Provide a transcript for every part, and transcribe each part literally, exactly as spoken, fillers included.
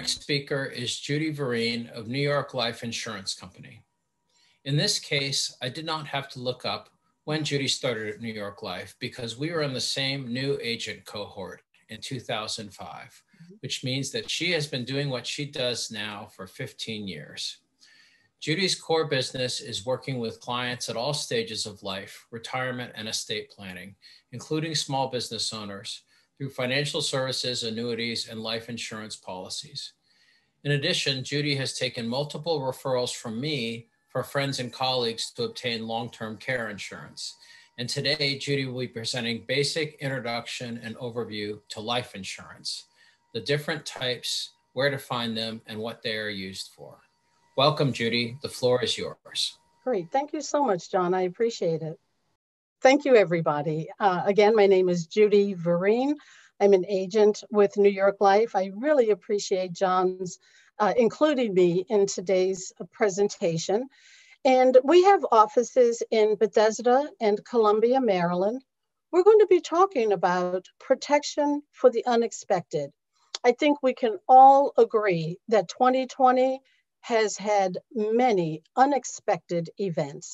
next speaker is Judith Vereen of New York Life Insurance Company. In this case, I did not have to look up when Judy started at New York Life because we were in the same new agent cohort in two thousand five, which means that she has been doing what she does now for fifteen years. Judy's core business is working with clients at all stages of life, retirement and estate planning, including small business owners, through financial services, annuities, and life insurance policies. In addition, Judy has taken multiple referrals from me for friends and colleagues to obtain long-term care insurance. And today, Judy will be presenting basic introduction and overview to life insurance, the different types, where to find them, and what they are used for. Welcome, Judy. The floor is yours. Great. Thank you so much, John. I appreciate it. Thank you, everybody. Uh, again, my name is Judith Vereen. I'm an agent with New York Life. I really appreciate John's uh, including me in today's presentation. And we have offices in Bethesda and Columbia, Maryland. We're going to be talking about protection for the unexpected. I think we can all agree that twenty twenty has had many unexpected events.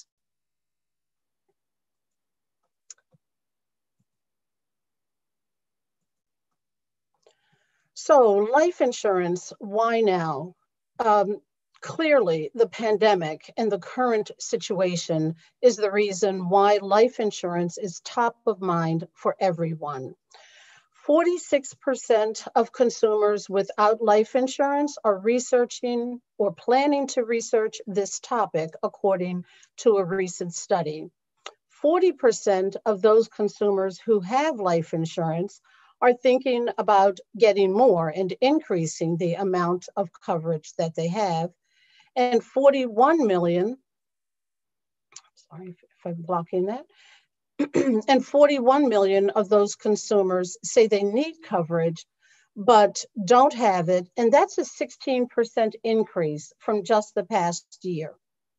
So life insurance, why now? Um, clearly, the pandemic and the current situation is the reason why life insurance is top of mind for everyone. forty-six percent of consumers without life insurance are researching or planning to research this topic, according to a recent study. forty percent of those consumers who have life insurance are thinking about getting more and increasing the amount of coverage that they have. And forty-one million, sorry if I'm blocking that, and forty-one million of those consumers say they need coverage, but don't have it. And that's a sixteen percent increase from just the past year.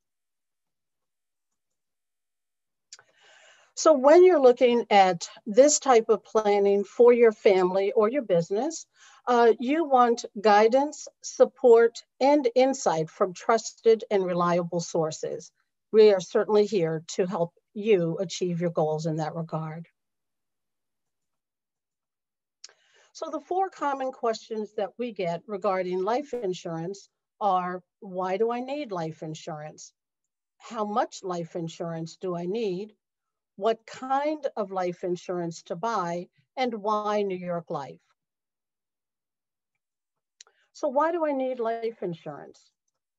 So when you're looking at this type of planning for your family or your business, uh, you want guidance, support, and insight from trusted and reliable sources. We are certainly here to help you achieve your goals in that regard. So the four common questions that we get regarding life insurance are, why do I need life insurance? How much life insurance do I need? What kind of life insurance to buy, and why New York Life? So why do I need life insurance?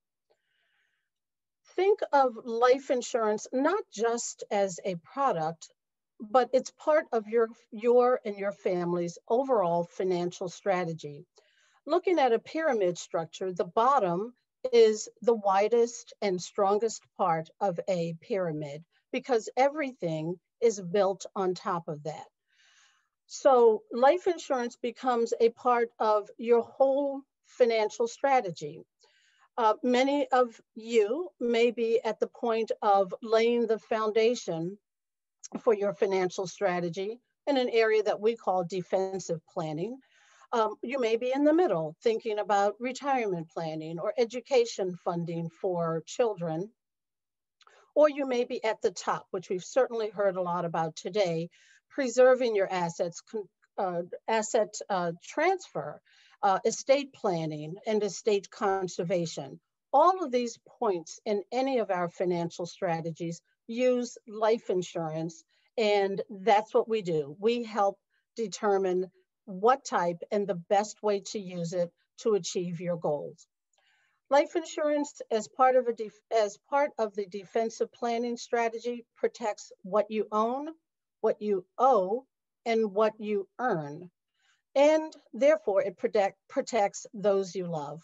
Think of life insurance not just as a product, but it's part of your, your and your family's overall financial strategy. Looking at a pyramid structure, the bottom is the widest and strongest part of a pyramid, because everything is built on top of that. So life insurance becomes a part of your whole financial strategy. Uh, many of you may be at the point of laying the foundation for your financial strategy in an area that we call defensive planning. Um, you may be in the middle, thinking about retirement planning or education funding for children. Or you may be at the top, which we've certainly heard a lot about today, preserving your assets, uh, asset uh, transfer, uh, estate planning, and estate conservation. All of these points in any of our financial strategies use life insurance, and that's what we do. We help determine what type and the best way to use it to achieve your goals. Life insurance, as part of a def as part of the defensive planning strategy, protects what you own, what you owe, and what you earn, and therefore it protect, protects those you love.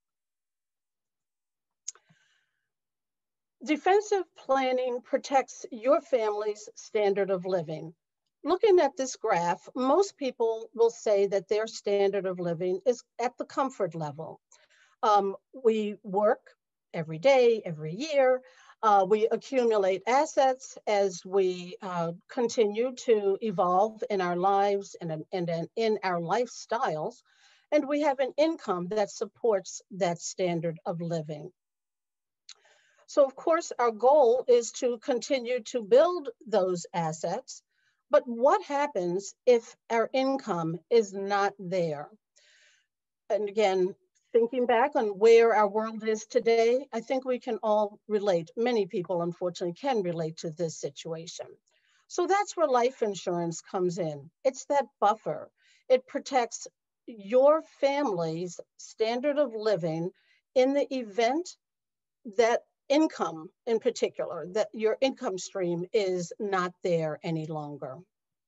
Defensive planning protects your family's standard of living. Looking at this graph, most people will say that their standard of living is at the comfort level. Um, we work every day, every year. Uh, we accumulate assets as we uh, continue to evolve in our lives and, and, and in our lifestyles. and we have an income that supports that standard of living. So of course, our goal is to continue to build those assets, but what happens if our income is not there? And again, thinking back on where our world is today, I think we can all relate. Many people, unfortunately, can relate to this situation. So that's where life insurance comes in. It's that buffer. It protects your family's standard of living in the event that income, in particular, that your income stream is not there any longer.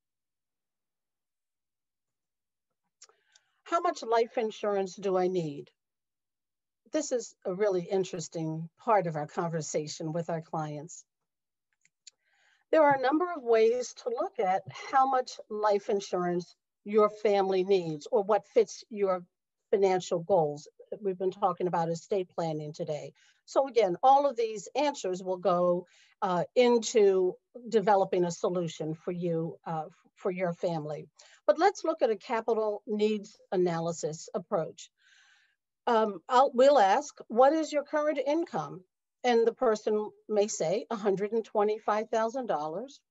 How much life insurance do I need? This is a really interesting part of our conversation with our clients. There are a number of ways to look at how much life insurance your family needs or what fits your financial goals. We've been talking about estate planning today. So again, all of these answers will go uh, into developing a solution for you, uh, for your family. But let's look at a capital needs analysis approach. Um, I'll, we'll ask, what is your current income? And the person may say one hundred twenty-five thousand dollars.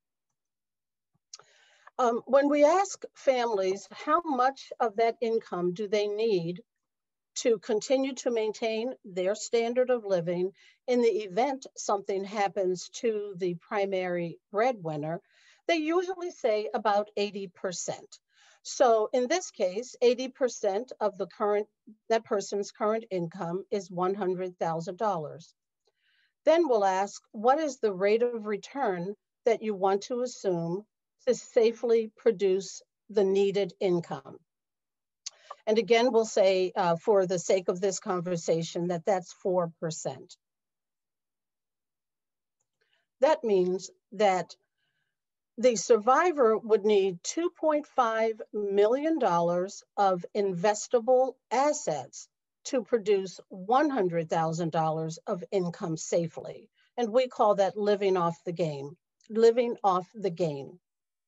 Um, when we ask families how much of that income do they need to continue to maintain their standard of living in the event something happens to the primary breadwinner, they usually say about eighty percent. So in this case, eighty percent of the current, that person's current income is one hundred thousand dollars. Then we'll ask, what is the rate of return that you want to assume to safely produce the needed income? And again, we'll say, uh, for the sake of this conversation, that that's four percent. That means that the survivor would need two point five million dollars of investable assets to produce one hundred thousand dollars of income safely. And we call that living off the game, living off the gain.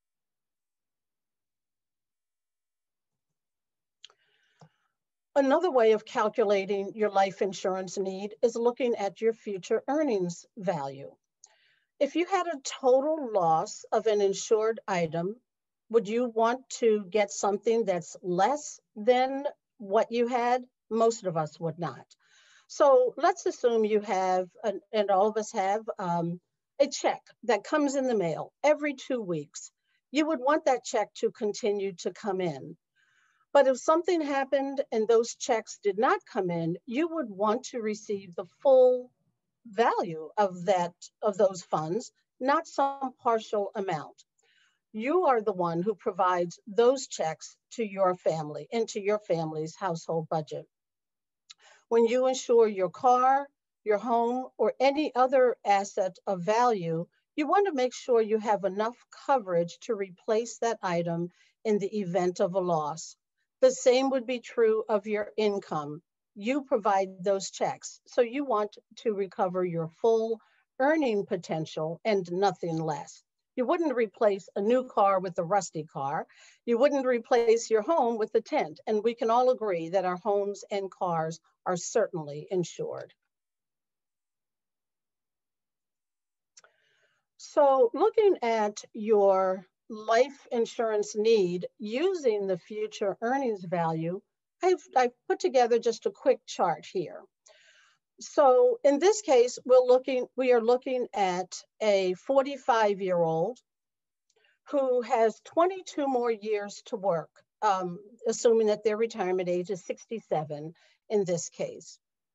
Another way of calculating your life insurance need is looking at your future earnings value. If you had a total loss of an insured item, would you want to get something that's less than what you had? Most of us would not. So let's assume you have, and all of us have, um, a check that comes in the mail every two weeks. You would want that check to continue to come in. But if something happened and those checks did not come in, you would want to receive the full value of that, of those funds, not some partial amount. You are the one who provides those checks to your family, into your family's household budget. When you insure your car, your home, or any other asset of value, you want to make sure you have enough coverage to replace that item in the event of a loss. The same would be true of your income. You provide those checks, so you want to recover your full earning potential and nothing less. You wouldn't replace a new car with a rusty car. You wouldn't replace your home with a tent. And we can all agree that our homes and cars are certainly insured. So looking at your life insurance need using the future earnings value, I've, I've put together just a quick chart here. So in this case, we're looking, we are looking at a forty-five-year-old who has twenty-two more years to work, um, assuming that their retirement age is sixty-seven in this case.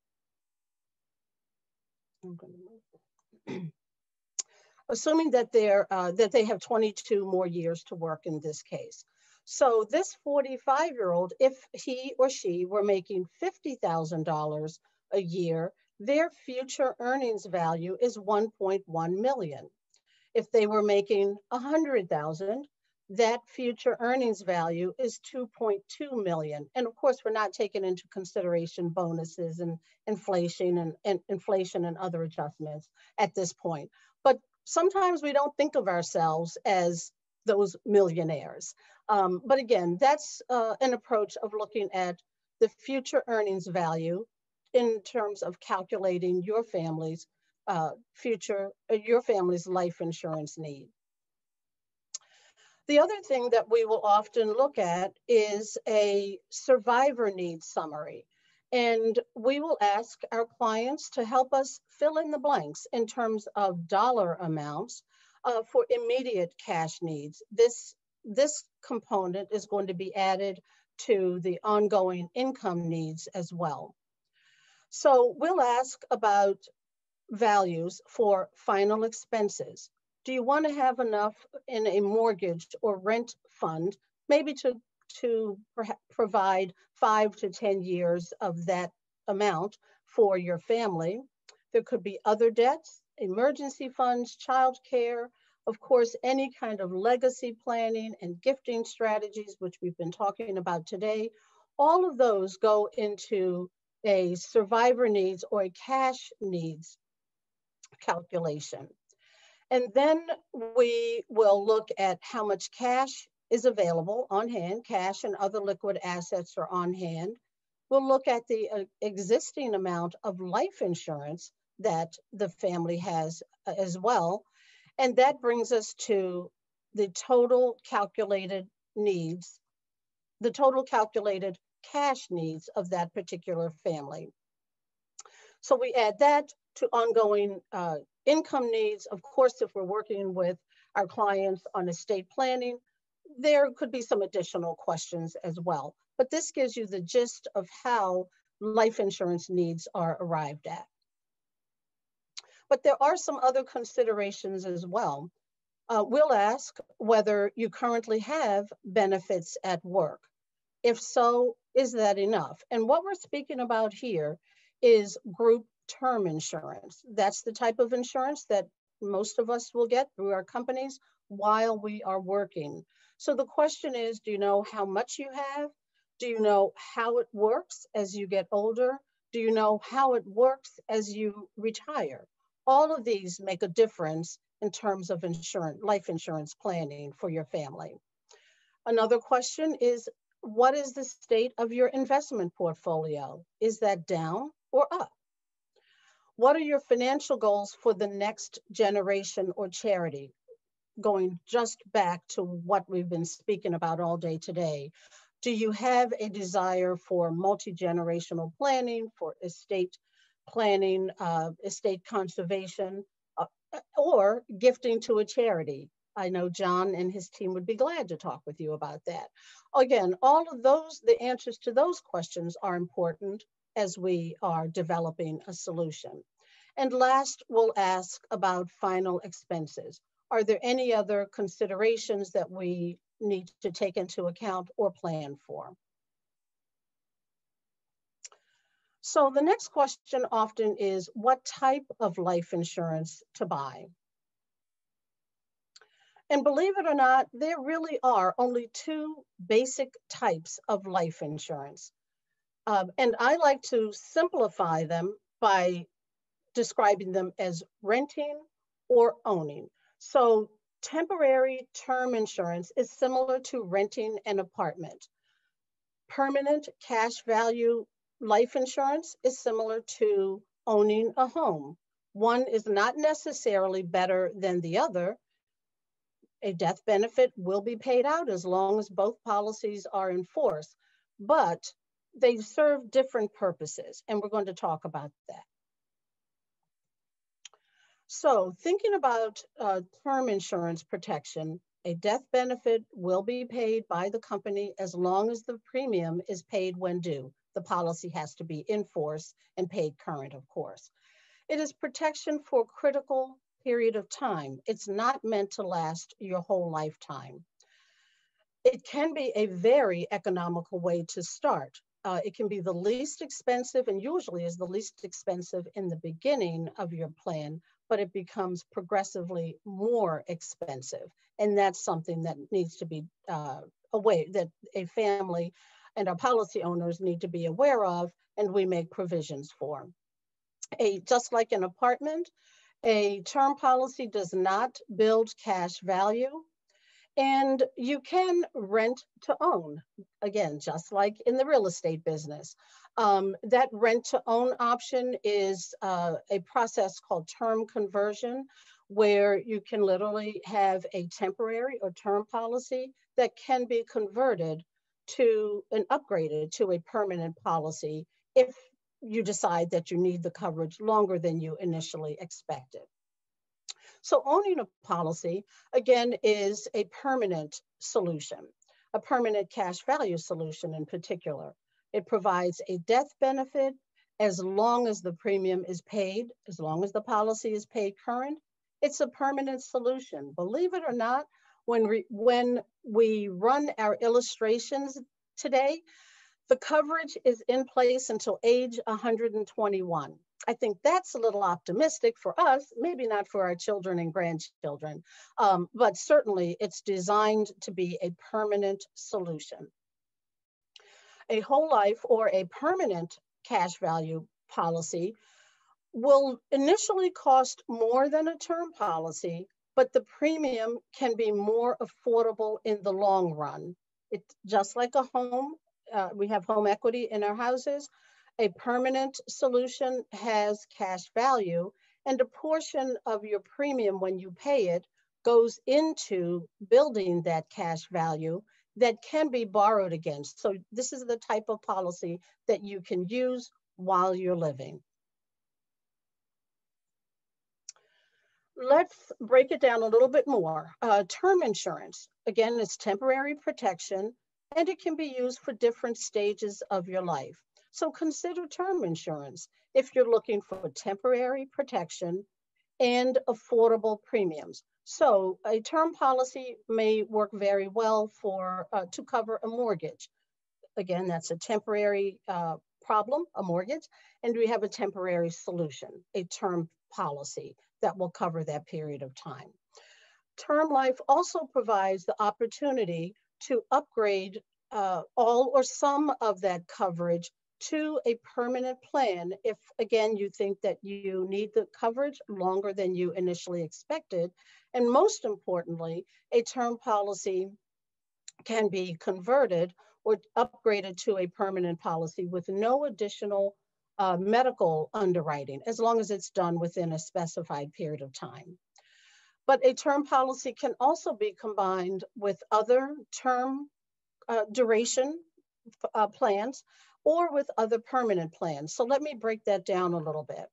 Assuming that, they're, uh, that they have twenty-two more years to work in this case. So this forty-five-year-old, if he or she were making fifty thousand dollars a year, their future earnings value is one point one million. If they were making one hundred thousand, that future earnings value is two point two million. And of course, we're not taking into consideration bonuses and inflation and, and inflation and other adjustments at this point. But sometimes we don't think of ourselves as those millionaires. Um, but again, that's uh, an approach of looking at the future earnings value in terms of calculating your family's uh, future, uh, your family's life insurance need. The other thing that we will often look at is a survivor needs summary. And we will ask our clients to help us fill in the blanks in terms of dollar amounts uh, for immediate cash needs. This, this component is going to be added to the ongoing income needs as well. So we'll ask about values for final expenses. Do you want to have enough in a mortgage or rent fund, maybe to, to provide five to ten years of that amount for your family? There could be other debts, emergency funds, childcare, of course, any kind of legacy planning and gifting strategies, which we've been talking about today. All of those go into a survivor needs or a cash needs calculation. And then we will look at how much cash is available on hand, cash and other liquid assets are on hand. We'll look at the uh, existing amount of life insurance that the family has uh, as well. And that brings us to the total calculated needs, the total calculated cash needs of that particular family. So we add that to ongoing uh, income needs. Of course, if we're working with our clients on estate planning, there could be some additional questions as well. But this gives you the gist of how life insurance needs are arrived at. But there are some other considerations as well. Uh, we'll ask whether you currently have benefits at work. If so, is that enough? And what we're speaking about here is group term insurance. That's the type of insurance that most of us will get through our companies while we are working. So the question is, do you know how much you have? Do you know how it works as you get older? Do you know how it works as you retire? All of these make a difference in terms of insurance, life insurance planning for your family. Another question is, what is the state of your investment portfolio? Is that down or up? What are your financial goals for the next generation or charity? Going just back to what we've been speaking about all day today. Do you have a desire for multi-generational planning, for estate planning, uh, estate conservation, uh, or gifting to a charity? I know John and his team would be glad to talk with you about that. Again, all of those, the answers to those questions are important as we are developing a solution. And last, we'll ask about final expenses. Are there any other considerations that we need to take into account or plan for? So the next question often is, what type of life insurance to buy? And believe it or not, there really are only two basic types of life insurance. Um, and I like to simplify them by describing them as renting or owning. So temporary term insurance is similar to renting an apartment. Permanent cash value life insurance is similar to owning a home. One is not necessarily better than the other. A death benefit will be paid out as long as both policies are in force, but they serve different purposes, and we're going to talk about that. So thinking about uh, term insurance protection, a death benefit will be paid by the company as long as the premium is paid when due. The policy has to be in force and paid current, of course. It is protection for a critical period of time. It's not meant to last your whole lifetime. It can be a very economical way to start. Uh, it can be the least expensive, and usually is the least expensive in the beginning of your plan, but it becomes progressively more expensive. And that's something that needs to be uh, a way that a family and our policy owners need to be aware of, and we make provisions for. A, just like an apartment, a term policy does not build cash value. And you can rent to own, again, just like in the real estate business. Um, that rent to own option is uh, a process called term conversion, where you can literally have a temporary or term policy that can be converted to and upgraded to a permanent policy if you decide that you need the coverage longer than you initially expected. So owning a policy, again, is a permanent solution, a permanent cash value solution in particular. It provides a death benefit as long as the premium is paid, as long as the policy is paid current. It's a permanent solution. Believe it or not, when we, when we run our illustrations today, the coverage is in place until age one hundred twenty-one. I think that's a little optimistic for us, maybe not for our children and grandchildren, um, but certainly it's designed to be a permanent solution. A whole life or a permanent cash value policy will initially cost more than a term policy, but the premium can be more affordable in the long run. It's just like a home. Uh, we have home equity in our houses. A permanent solution has cash value, and a portion of your premium when you pay it goes into building that cash value that can be borrowed against. So this is the type of policy that you can use while you're living. Let's break it down a little bit more. Uh, term insurance, again, is temporary protection, and it can be used for different stages of your life. So consider term insurance if you're looking for temporary protection and affordable premiums. So a term policy may work very well for uh, to cover a mortgage. Again, that's a temporary uh, problem, a mortgage, and we have a temporary solution, a term policy that will cover that period of time. Term life also provides the opportunity to upgrade uh, all or some of that coverage to a permanent plan if, again, you think that you need the coverage longer than you initially expected. And most importantly, a term policy can be converted or upgraded to a permanent policy with no additional uh, medical underwriting, as long as it's done within a specified period of time. But a term policy can also be combined with other term uh, duration uh, plans or with other permanent plans. So let me break that down a little bit.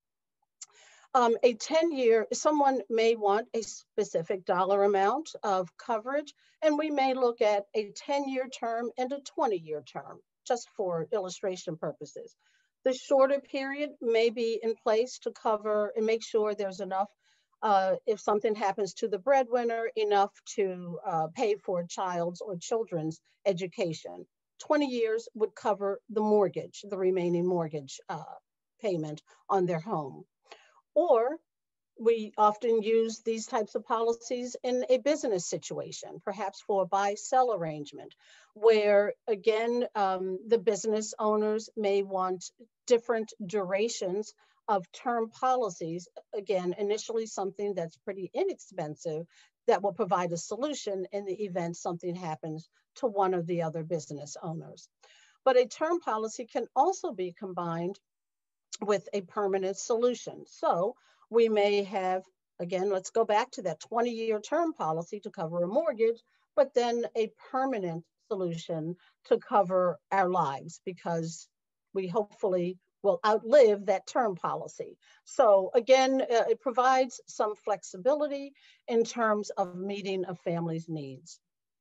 Um, a ten year, someone may want a specific dollar amount of coverage, and we may look at a ten year term and a twenty year term, just for illustration purposes. The shorter period may be in place to cover and make sure there's enough, uh, if something happens to the breadwinner, enough to uh, pay for a child's or children's education. twenty years would cover the mortgage, the remaining mortgage uh, payment on their home. Or we often use these types of policies in a business situation, perhaps for a buy-sell arrangement, where again, um, the business owners may want different durations of term policies. Again, initially something that's pretty inexpensive that will provide a solution in the event something happens to one of the other business owners. But a term policy can also be combined with a permanent solution. So we may have, again, let's go back to that twenty year term policy to cover a mortgage, but then a permanent solution to cover our lives, because we hopefully will outlive that term policy. So again, uh, it provides some flexibility in terms of meeting a family's needs.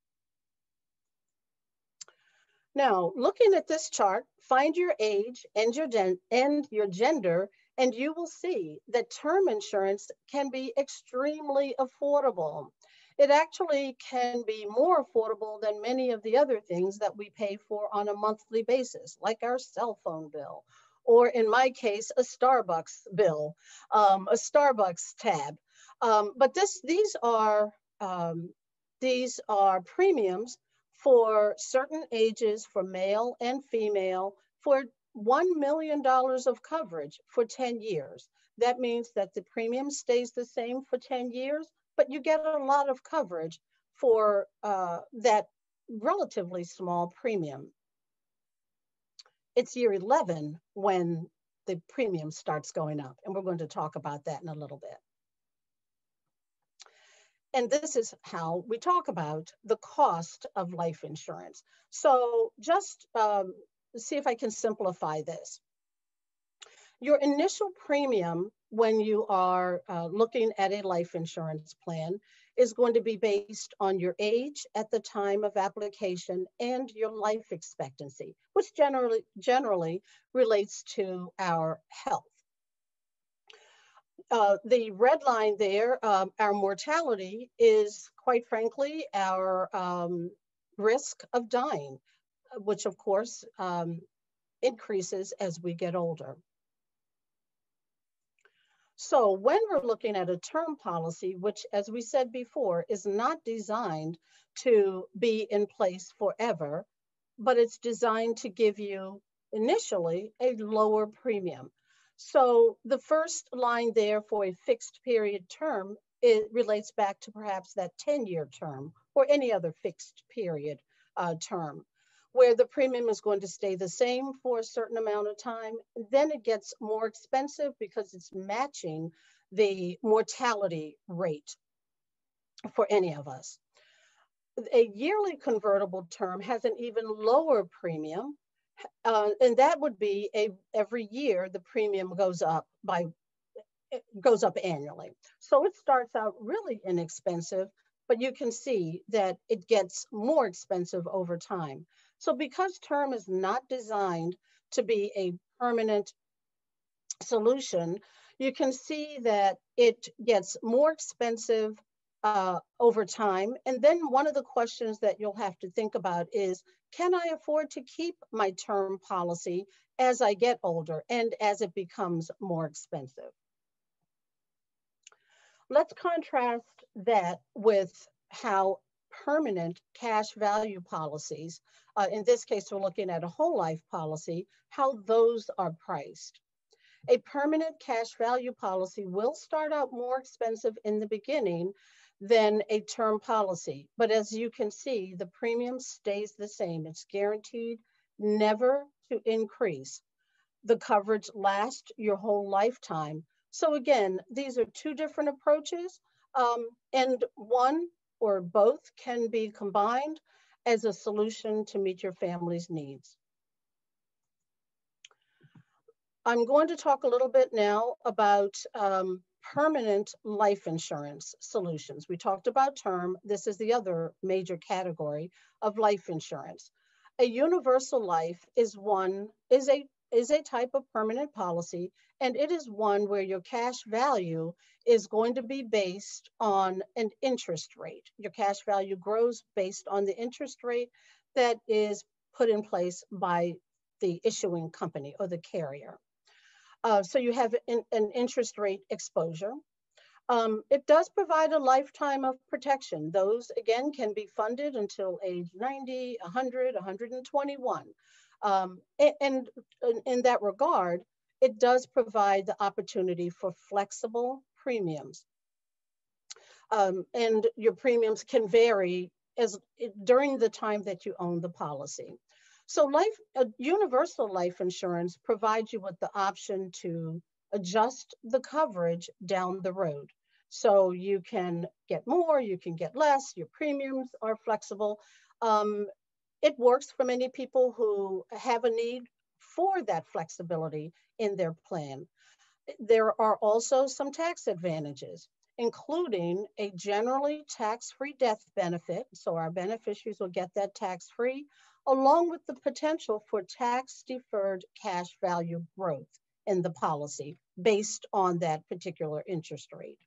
Now, looking at this chart, find your age and your, and your gender, and you will see that term insurance can be extremely affordable. It actually can be more affordable than many of the other things that we pay for on a monthly basis, like our cell phone bill, or in my case, a Starbucks bill, um, a Starbucks tab. Um, but this, these are, um, these are premiums for certain ages for male and female for one million dollars of coverage for ten years. That means that the premium stays the same for ten years, but you get a lot of coverage for uh, that relatively small premium. It's year eleven when the premium starts going up, and we're going to talk about that in a little bit. And this is how we talk about the cost of life insurance. So just um, see if I can simplify this. Your initial premium when you are uh, looking at a life insurance plan is going to be based on your age at the time of application and your life expectancy, which generally, generally relates to our health. Uh, the red line there, um, our mortality, is quite frankly our um, risk of dying, which of course um, increases as we get older. So when we're looking at a term policy, which as we said before, is not designed to be in place forever, but it's designed to give you initially a lower premium. So the first line there for a fixed period term, it relates back to perhaps that ten year term or any other fixed period uh, term, where the premium is going to stay the same for a certain amount of time. Then it gets more expensive because it's matching the mortality rate for any of us. A yearly convertible term has an even lower premium, uh, and that would be a every year the premium goes up by it goes up annually. So it starts out really inexpensive, but you can see that it gets more expensive over time. So because term is not designed to be a permanent solution, you can see that it gets more expensive uh, over time. And then one of the questions that you'll have to think about is, can I afford to keep my term policy as I get older and as it becomes more expensive? Let's contrast that with how permanent cash value policies, uh, in this case, we're looking at a whole life policy, how those are priced. A permanent cash value policy will start out more expensive in the beginning than a term policy. But as you can see, the premium stays the same. It's guaranteed never to increase. The coverage lasts your whole lifetime. So again, these are two different approaches, um, and one or both can be combined as a solution to meet your family's needs. I'm going to talk a little bit now about um, permanent life insurance solutions. We talked about term. This is the other major category of life insurance. A universal life is one, is a is a type of permanent policy, and it is one where your cash value is going to be based on an interest rate. Your cash value grows based on the interest rate that is put in place by the issuing company or the carrier. Uh, so you have an, an interest rate exposure. Um, it does provide a lifetime of protection. Those, again, can be funded until age ninety, one hundred, one hundred twenty-one. Um, and, and in that regard, it does provide the opportunity for flexible premiums. Um, and your premiums can vary as during the time that you own the policy. So life, uh, universal life insurance provides you with the option to adjust the coverage down the road. So you can get more, you can get less, your premiums are flexible. Um, it works for many people who have a need for that flexibility in their plan. There are also some tax advantages, including a generally tax-free death benefit. So our beneficiaries will get that tax-free, along with the potential for tax-deferred cash value growth in the policy based on that particular interest rate.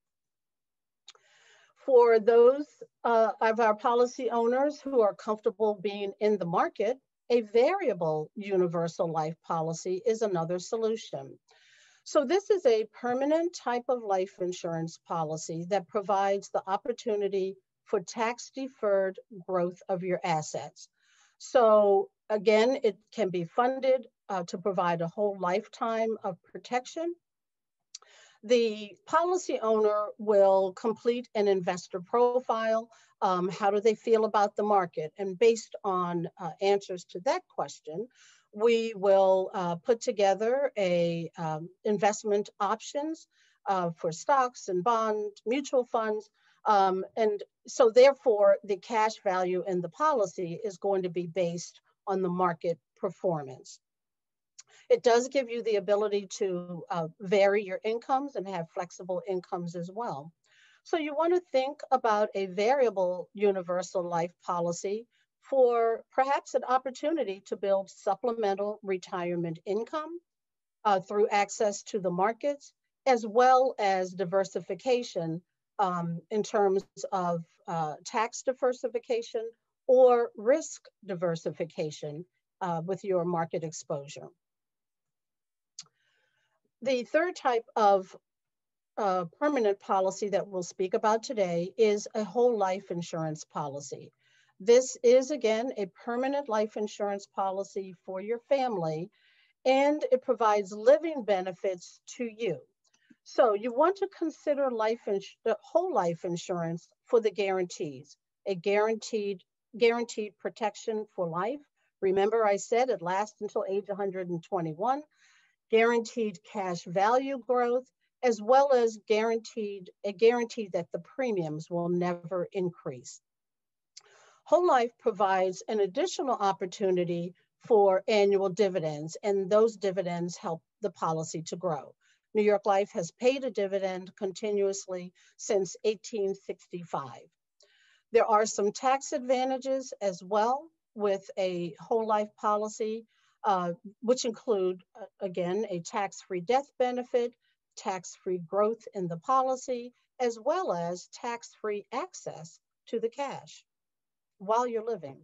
For those uh, of our policy owners who are comfortable being in the market, a variable universal life policy is another solution. So this is a permanent type of life insurance policy that provides the opportunity for tax-deferred growth of your assets. So again, it can be funded uh, to provide a whole lifetime of protection. The policy owner will complete an investor profile. Um, how do they feel about the market? And based on uh, answers to that question, we will uh, put together a um, investment options uh, for stocks and bonds, mutual funds. Um, and so therefore, the cash value in the policy is going to be based on the market performance. It does give you the ability to uh, vary your incomes and have flexible incomes as well. So you want to think about a variable universal life policy for perhaps an opportunity to build supplemental retirement income uh, through access to the markets, as well as diversification um, in terms of uh, tax diversification or risk diversification uh, with your market exposure. The third type of uh, permanent policy that we'll speak about today is a whole life insurance policy. This is, again, a permanent life insurance policy for your family, and it provides living benefits to you. So you want to consider life ins- the whole life insurance for the guarantees, a guaranteed, guaranteed protection for life. Remember, I said it lasts until age one hundred twenty-one. Guaranteed cash value growth, as well as guaranteed a guarantee that the premiums will never increase. Whole life provides an additional opportunity for annual dividends, and those dividends help the policy to grow. New York Life has paid a dividend continuously since eighteen sixty-five. There are some tax advantages as well with a whole life policy. Uh, which include, uh, again, a tax-free death benefit, tax-free growth in the policy, as well as tax-free access to the cash while you're living.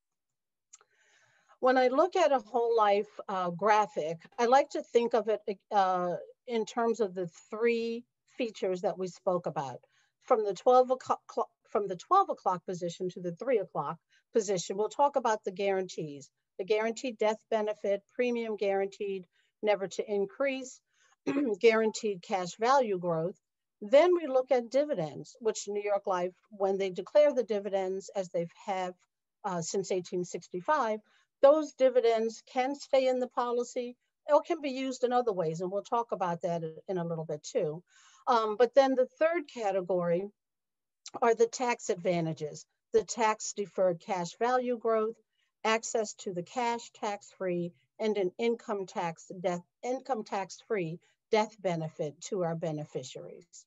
When I look at a whole life uh, graphic, I like to think of it uh, in terms of the three features that we spoke about. From the twelve o'clock, from the twelve o'clock position to the three o'clock position, we'll talk about the guarantees. The guaranteed death benefit, premium guaranteed never to increase, guaranteed cash value growth. Then we look at dividends, which New York Life, when they declare the dividends as they have uh, since eighteen sixty-five, those dividends can stay in the policy or can be used in other ways. And we'll talk about that in a little bit too. Um, but then the third category are the tax advantages, the tax deferred cash value growth, access to the cash tax-free, and an income tax death, income tax-free death benefit to our beneficiaries.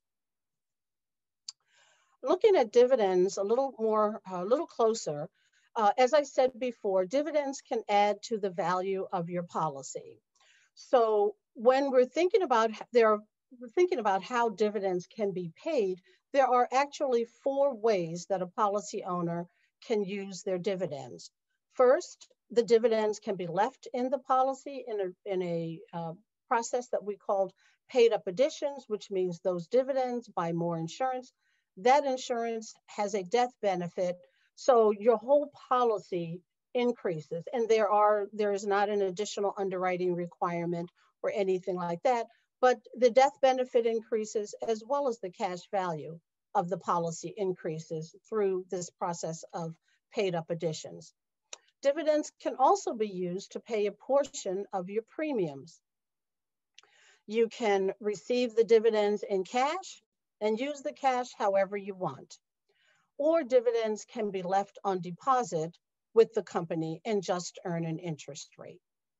Looking at dividends a little more, a little closer, uh, as I said before, dividends can add to the value of your policy. So when we're thinking about there, we're thinking about how dividends can be paid, there are actually four ways that a policy owner can use their dividends. First, the dividends can be left in the policy in a, in a uh, process that we called paid up additions, which means those dividends buy more insurance. That insurance has a death benefit, so your whole policy increases, and there are there is not an additional underwriting requirement or anything like that, but the death benefit increases as well as the cash value of the policy increases through this process of paid up additions. Dividends can also be used to pay a portion of your premiums. You can receive the dividends in cash and use the cash however you want. Or dividends can be left on deposit with the company and just earn an interest rate.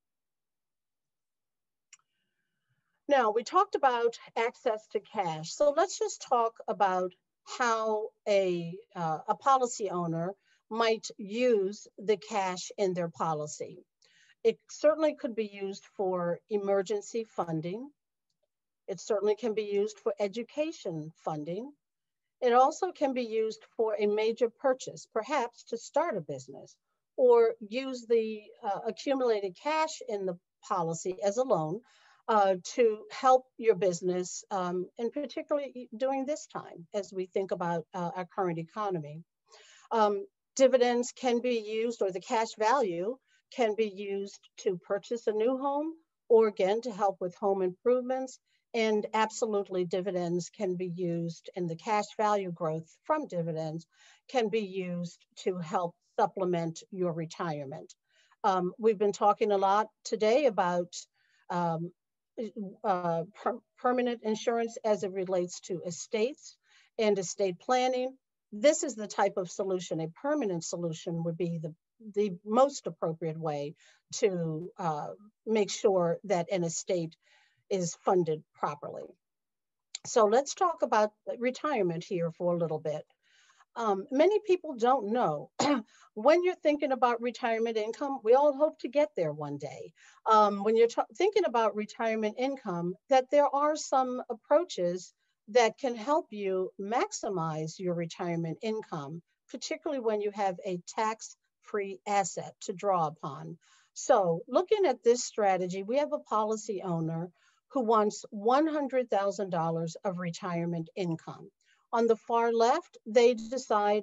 Now, we talked about access to cash. So let's just talk about how a, uh, a policy owner might use the cash in their policy. It certainly could be used for emergency funding. It certainly can be used for education funding. It also can be used for a major purchase, perhaps to start a business, or use the uh, accumulated cash in the policy as a loan uh, to help your business, um, and particularly during this time as we think about uh, our current economy. Um, dividends can be used, or the cash value can be used to purchase a new home, or again, to help with home improvements. And absolutely, dividends can be used, and the cash value growth from dividends can be used to help supplement your retirement. Um, we've been talking a lot today about um, uh, per permanent insurance as it relates to estates and estate planning. This is the type of solution, a permanent solution would be the, the most appropriate way to uh, make sure that an estate is funded properly. So let's talk about retirement here for a little bit. Um, many people don't know when you're thinking about retirement income, we all hope to get there one day. Um, when you're thinking about retirement income, that there are some approaches that can help you maximize your retirement income, particularly when you have a tax-free asset to draw upon. So looking at this strategy, we have a policy owner who wants one hundred thousand dollars of retirement income. On the far left, they decide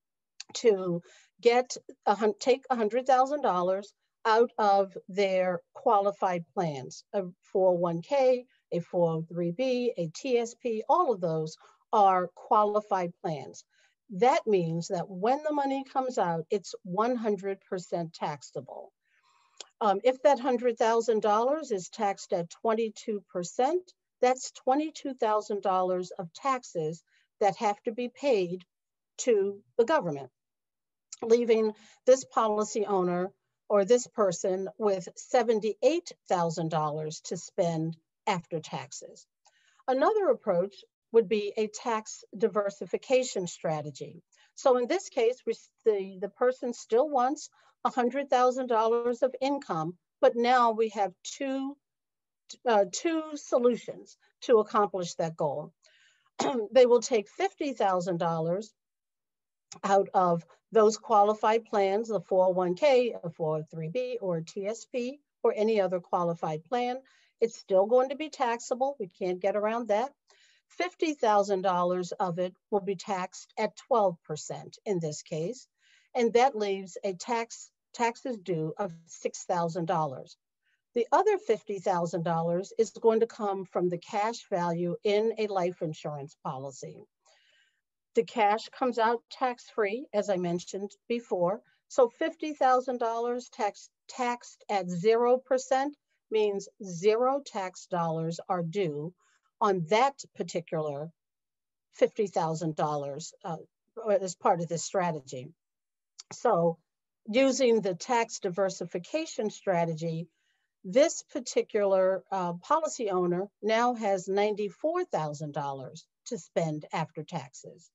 to get a, take one hundred thousand dollars out of their qualified plans, a four oh one K, a four oh three B, a T S P, all of those are qualified plans. That means that when the money comes out, it's one hundred percent taxable. Um, if that one hundred thousand dollars is taxed at twenty-two percent, that's twenty-two thousand dollars of taxes that have to be paid to the government, leaving this policy owner or this person with seventy-eight thousand dollars to spend after taxes. Another approach would be a tax diversification strategy. So in this case, the, the person still wants one hundred thousand dollars of income, but now we have two, uh, two solutions to accomplish that goal. They will take fifty thousand dollars out of those qualified plans, the four oh one K, a four oh three B, or a T S P, or any other qualified plan. It's still going to be taxable. We can't get around that. fifty thousand dollars of it will be taxed at twelve percent in this case, and that leaves a tax taxes due of six thousand dollars. The other fifty thousand dollars is going to come from the cash value in a life insurance policy. The cash comes out tax-free, as I mentioned before. So fifty thousand dollars tax, taxed at zero percent means zero tax dollars are due on that particular fifty thousand dollars uh, as part of this strategy. So using the tax diversification strategy, this particular uh, policy owner now has ninety-four thousand dollars to spend after taxes.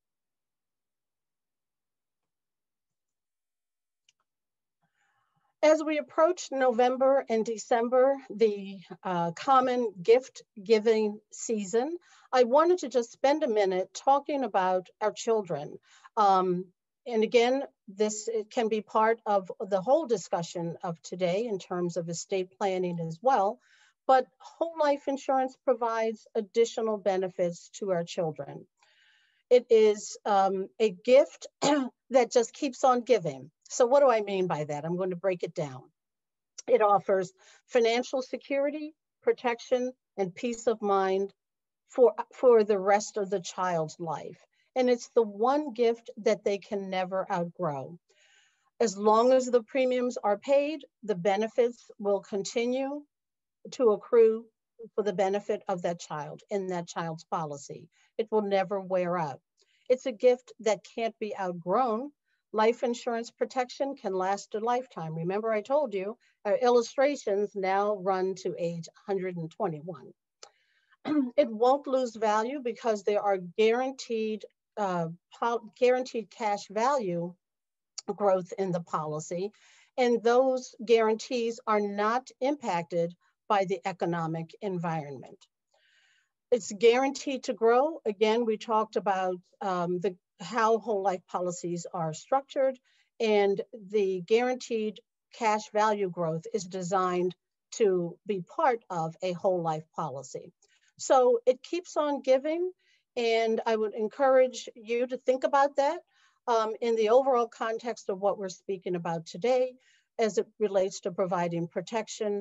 As we approach November and December, the uh, common gift giving season, I wanted to just spend a minute talking about our children. Um, and again, this can be part of the whole discussion of today in terms of estate planning as well. But whole life insurance provides additional benefits to our children. It is um, a gift that just keeps on giving. So what do I mean by that? I'm going to break it down. It offers financial security, protection, and peace of mind for, for the rest of the child's life. And it's the one gift that they can never outgrow. As long as the premiums are paid, the benefits will continue to accrue for the benefit of that child in that child's policy. It will never wear out. It's a gift that can't be outgrown. Life insurance protection can last a lifetime. Remember, I told you, our illustrations now run to age one hundred twenty-one. It won't lose value because there are guaranteed, uh, guaranteed cash value growth in the policy, and those guarantees are not impacted by the economic environment. It's guaranteed to grow. Again, we talked about um, the how whole life policies are structured, and the guaranteed cash value growth is designed to be part of a whole life policy. So it keeps on giving, and I would encourage you to think about that um, in the overall context of what we're speaking about today as it relates to providing protection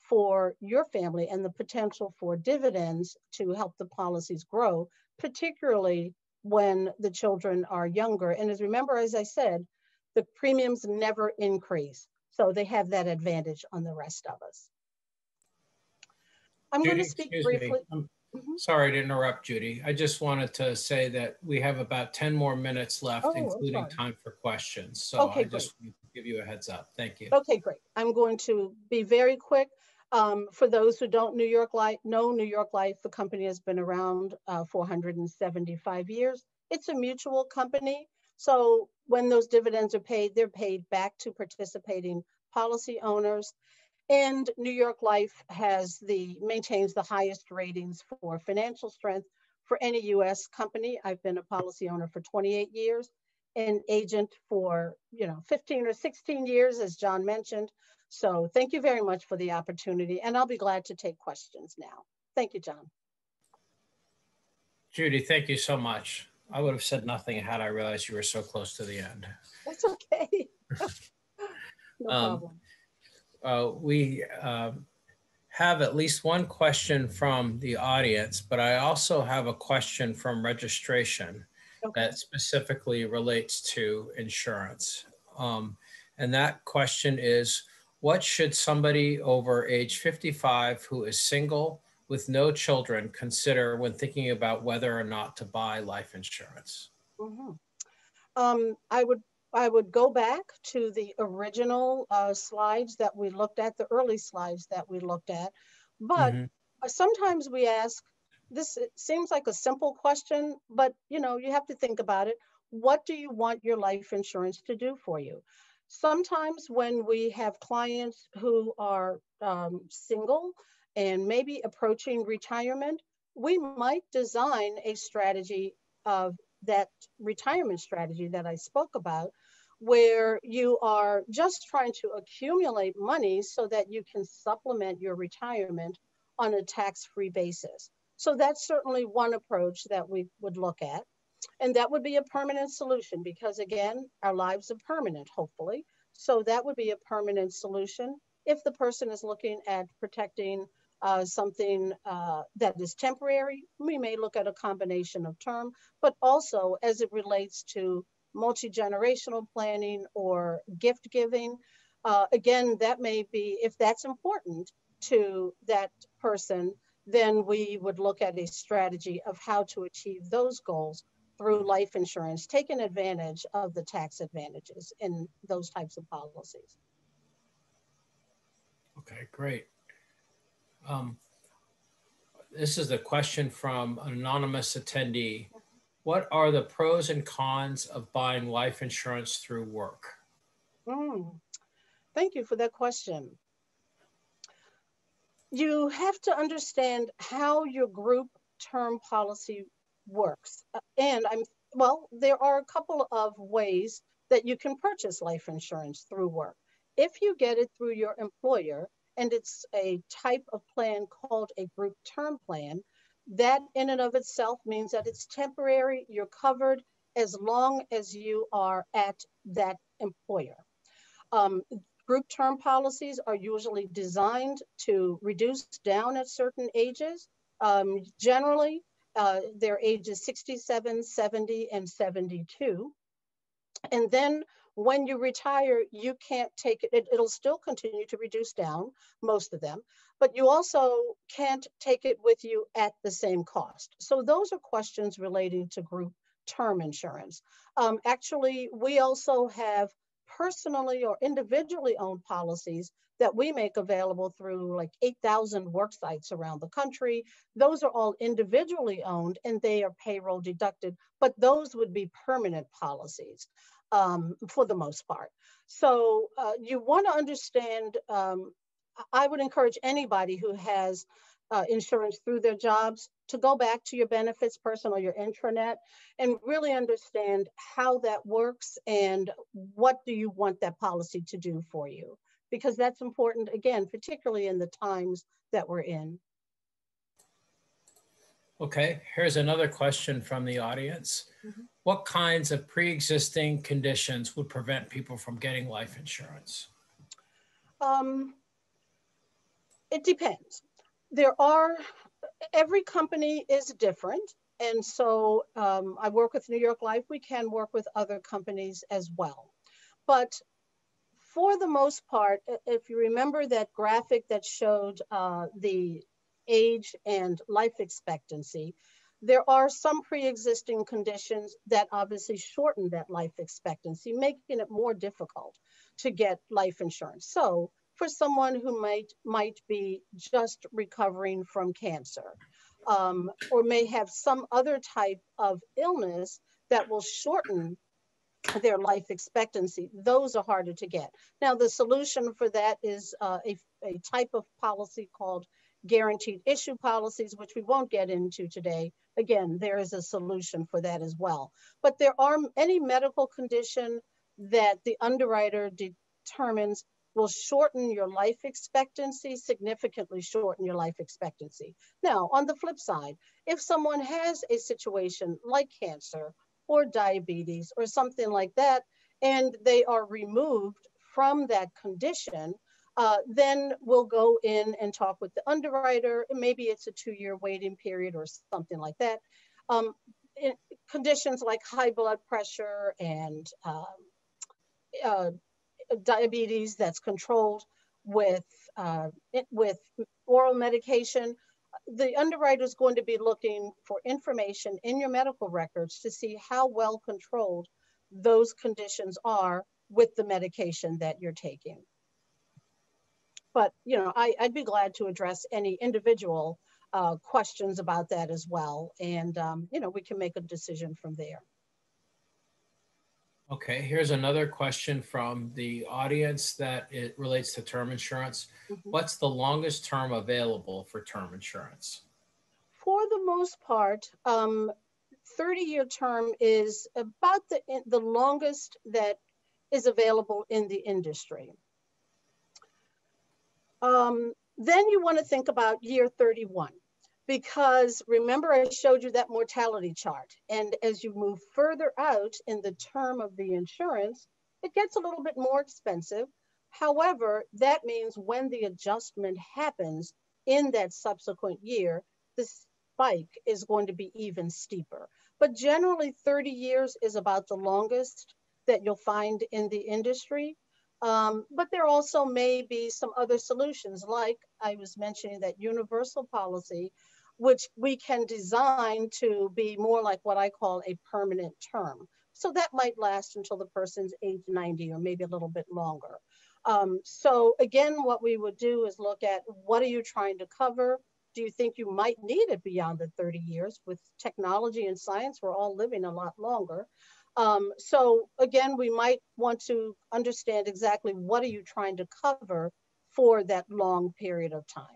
for your family and the potential for dividends to help the policies grow, particularly when the children are younger. And as remember, as I said, the premiums never increase. So they have that advantage on the rest of us. I'm Judy, going to speak excuse briefly. me. I'm sorry to interrupt, Judy. I just wanted to say that we have about ten more minutes left, Oh, including time for questions. So okay, I great. just want to give you a heads up. Thank you. Okay, great. I'm going to be very quick. Um, for those who don't New York Life, know New York Life, the company has been around uh, four hundred seventy-five years. It's a mutual company. So when those dividends are paid, they're paid back to participating policy owners. And New York Life has the maintains the highest ratings for financial strength for any U S company. I've been a policy owner for twenty-eight years, an agent for, you know, fifteen or sixteen years, as John mentioned. So thank you very much for the opportunity, and I'll be glad to take questions now. Thank you, John. Judy, thank you so much. I would have said nothing had I realized you were so close to the end. That's okay. No um, problem. Uh, we uh, have at least one question from the audience, but I also have a question from registration okay. that specifically relates to insurance. Um, and that question is, what should somebody over age fifty-five who is single with no children consider when thinking about whether or not to buy life insurance? Mm-hmm. um, I would I would go back to the original uh, slides that we looked at, the early slides that we looked at. But mm-hmm. sometimes we ask, this it seems like a simple question, but you know, you have to think about it. What do you want your life insurance to do for you? Sometimes when we have clients who are um, single and maybe approaching retirement, we might design a strategy of that retirement strategy that I spoke about, where you are just trying to accumulate money so that you can supplement your retirement on a tax-free basis. So that's certainly one approach that we would look at. And that would be a permanent solution because, again, our lives are permanent, hopefully. So that would be a permanent solution. If the person is looking at protecting uh, something uh, that is temporary, we may look at a combination of term, but also as it relates to multi-generational planning or gift giving. Uh, again, that may be, if that's important to that person, then we would look at a strategy of how to achieve those goals through life insurance, taking advantage of the tax advantages in those types of policies. Okay, great. Um, this is a question from an anonymous attendee. What are the pros and cons of buying life insurance through work? Mm, thank you for that question. You have to understand how your group term policy works. Uh, and I'm, well, there are a couple of ways that you can purchase life insurance through work. If you get it through your employer, and it's a type of plan called a group term plan, that in and of itself means that it's temporary, you're covered as long as you are at that employer. Um, Group term policies are usually designed to reduce down at certain ages. Um, generally, uh, they're ages sixty-seven, seventy, and seventy-two. And then when you retire, you can't take it, it, it'll still continue to reduce down, most of them, but you also can't take it with you at the same cost. So those are questions relating to group term insurance. Um, actually, we also have personally or individually owned policies that we make available through like eight thousand work sites around the country. Those are all individually owned and they are payroll deducted, but those would be permanent policies um, for the most part. So uh, you want to understand, um, I would encourage anybody who has uh, insurance through their jobs to go back to your benefits person or your intranet and really understand how that works and what do you want that policy to do for you, because that's important, again, particularly in the times that we're in. Okay, here's another question from the audience. Mm-hmm. What kinds of pre-existing conditions would prevent people from getting life insurance? Um, It depends. There are, every company is different. And so um, I work with New York Life. We can work with other companies as well. But for the most part, if you remember that graphic that showed uh, the age and life expectancy, there are some pre-existing conditions that obviously shorten that life expectancy, making it more difficult to get life insurance. So for someone who might, might be just recovering from cancer, um, or may have some other type of illness that will shorten their life expectancy, those are harder to get. Now, the solution for that is uh, a, a type of policy called guaranteed issue policies, which we won't get into today. Again, there is a solution for that as well. But there are any medical condition that the underwriter determines will shorten your life expectancy, significantly shorten your life expectancy. Now, on the flip side, if someone has a situation like cancer or diabetes or something like that, and they are removed from that condition, uh, then we'll go in and talk with the underwriter. Maybe it's a two-year waiting period or something like that. Um, conditions like high blood pressure and um, uh, diabetes that's controlled with, uh, with oral medication, the underwriter is going to be looking for information in your medical records to see how well controlled those conditions are with the medication that you're taking. But, you know, I, I'd be glad to address any individual uh, questions about that as well. And, um, you know, we can make a decision from there. Okay, here's another question from the audience that it relates to term insurance. Mm-hmm. What's the longest term available for term insurance? For the most part, um, thirty-year term is about the, the longest that is available in the industry. Um, then you want to think about year thirty-one. Because remember, I showed you that mortality chart. And as you move further out in the term of the insurance, it gets a little bit more expensive. However, that means when the adjustment happens in that subsequent year, the spike is going to be even steeper. But generally, thirty years is about the longest that you'll find in the industry. Um, but there also may be some other solutions, like I was mentioning that universal policy, which we can design to be more like what I call a permanent term. So that might last until the person's age ninety or maybe a little bit longer. Um, so again, what we would do is look at what are you trying to cover? Do you think you might need it beyond the thirty years? With technology and science, we're all living a lot longer. Um, so again, we might want to understand exactly what are you trying to cover for that long period of time.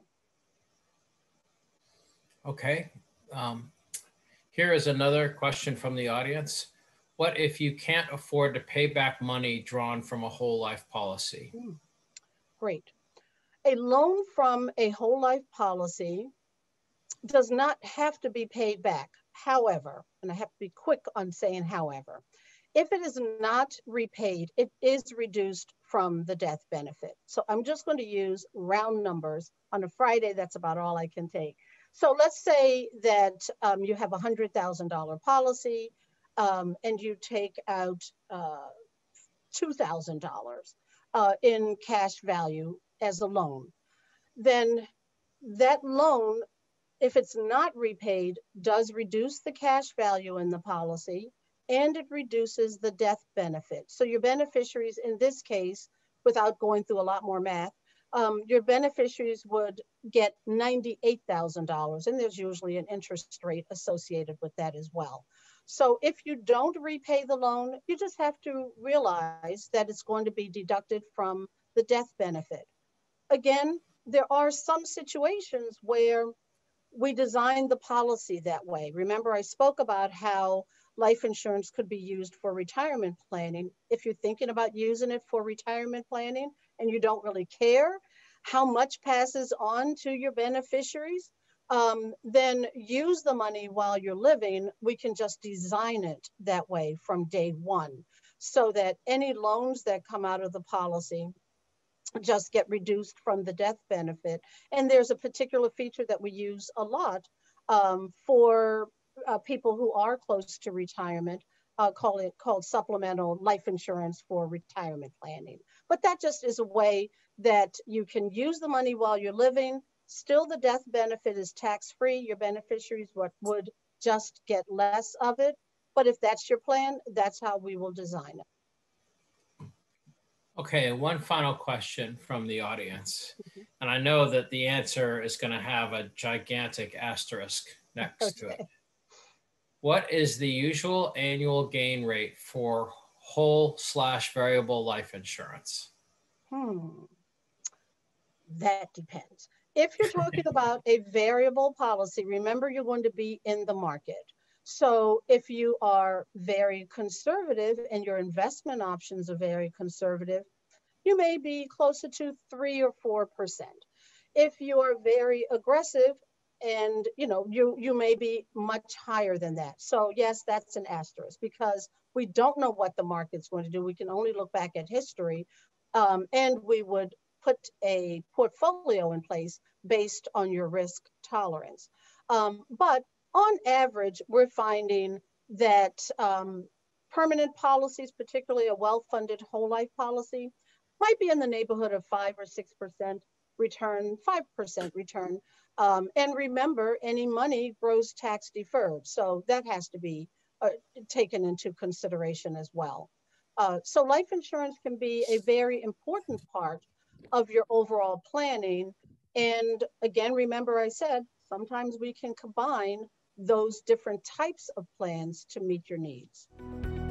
Okay. Um, here is another question from the audience. What if you can't afford to pay back money drawn from a whole life policy? Mm, great. A loan from a whole life policy does not have to be paid back. However, and I have to be quick on saying however, if it is not repaid, it is reduced from the death benefit. So I'm just going to use round numbers. On a Friday, that's about all I can take. So let's say that um, you have a one hundred thousand dollar policy um, and you take out uh, two thousand dollars uh, in cash value as a loan. Then that loan, if it's not repaid, does reduce the cash value in the policy, and it reduces the death benefit. So your beneficiaries in this case, without going through a lot more math, um, your beneficiaries would get ninety-eight thousand dollars, and there's usually an interest rate associated with that as well. So if you don't repay the loan, you just have to realize that it's going to be deducted from the death benefit. Again, there are some situations where we designed the policy that way. Remember, I spoke about how life insurance could be used for retirement planning. If you're thinking about using it for retirement planning and you don't really care how much passes on to your beneficiaries, um, then use the money while you're living. We can just design it that way from day one so that any loans that come out of the policy just get reduced from the death benefit. And there's a particular feature that we use a lot um, for uh, people who are close to retirement, uh, call it called supplemental life insurance for retirement planning. But that just is a way that you can use the money while you're living. Still, the death benefit is tax-free. Your beneficiaries would, would just get less of it. But if that's your plan, that's how we will design it. Okay, one final question from the audience. And I know that the answer is going to have a gigantic asterisk next Okay. to it. What is the usual annual gain rate for whole slash variable life insurance? Hmm. That depends. If you're talking about a variable policy, remember you're going to be in the market. So if you are very conservative and your investment options are very conservative, you may be closer to three or four percent. If you are very aggressive, and you know you you may be much higher than that. So yes, that's an asterisk because we don't know what the market's going to do. We can only look back at history, um, and we would put a portfolio in place based on your risk tolerance. Um, but on average, we're finding that um, permanent policies, particularly a well-funded whole life policy, might be in the neighborhood of five or six percent return, five percent return. Um, and remember, any money grows tax deferred. So that has to be uh, taken into consideration as well. Uh, so life insurance can be a very important part of your overall planning. And again, remember I said, sometimes we can combine those different types of plans to meet your needs.